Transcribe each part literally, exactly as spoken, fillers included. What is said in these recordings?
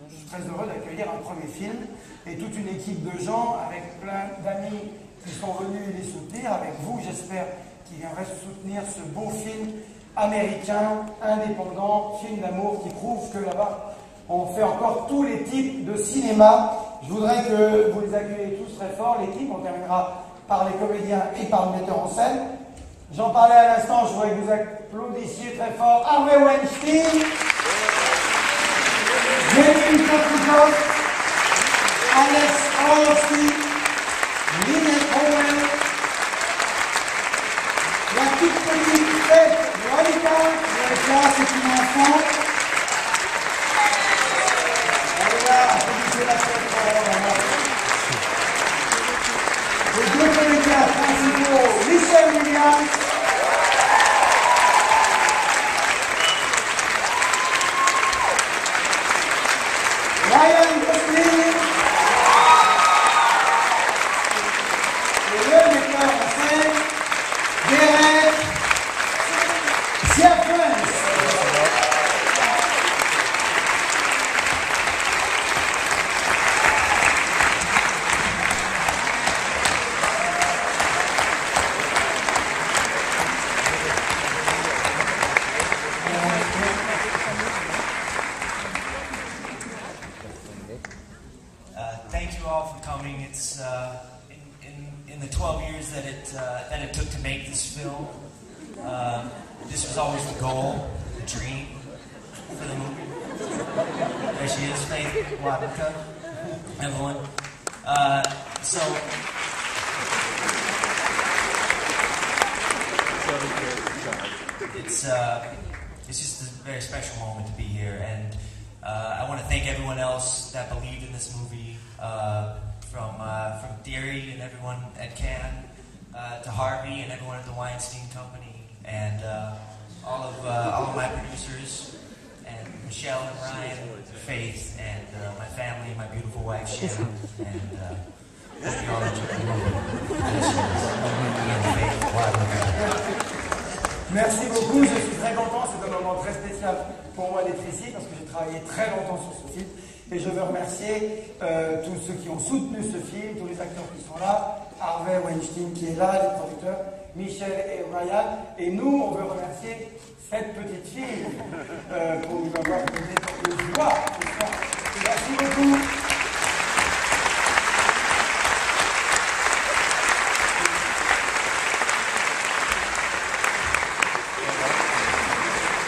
je suis très heureux d'accueillir un premier film et toute une équipe de gens avec plein d'amis qui sont venus les soutenir, avec vous, j'espère, qui viendraient soutenir ce beau film américain, indépendant, film d'amour qui prouve que là-bas, on fait encore tous les types de cinéma. Je voudrais que vous les accueilliez tous très fort, l'équipe. On terminera par les comédiens et par le metteur en scène. J'en parlais à l'instant, je voudrais que vous applaudissiez très fort Harvey Weinstein, Jamie Kennedy, Alex Horowitz, Lynette Howell, la petite petite fête Monica, là c'est une enfant. Les deux comédiens principaux, Michelle Williams Ryan Gosling et le metteur en scène, Derek Ciafrance. It's uh, in, in, in the twelve years that it uh, that it took to make this film. Uh, this was always the goal, the dream for the movie. There she is, Faith Wadka, everyone. Uh, so. It's uh, it's just a very special moment to be here, and uh, I want to thank everyone else that believed in this movie. Uh, From, uh, from Thierry and everyone at Cannes, uh, to Harvey and everyone at the Weinstein Company, and uh, all of uh, all of my producers, and Michelle and Ryan, Faith, and uh, my family, my beautiful wife Shannon, and uh, hope you all enjoy the movie. Merci beaucoup, je suis très content, c'est un moment très spécial pour moi d'être ici parce que j'ai travaillé très longtemps sur ce film. Et je veux remercier euh, tous ceux qui ont soutenu ce film, tous les acteurs qui sont là, Harvey Weinstein qui est là, les producteurs, Michel et Ryan. Et nous, on veut remercier cette petite fille euh, pour nous avoir donné tant de joie. Merci beaucoup.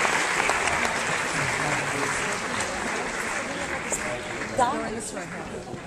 Down this right now.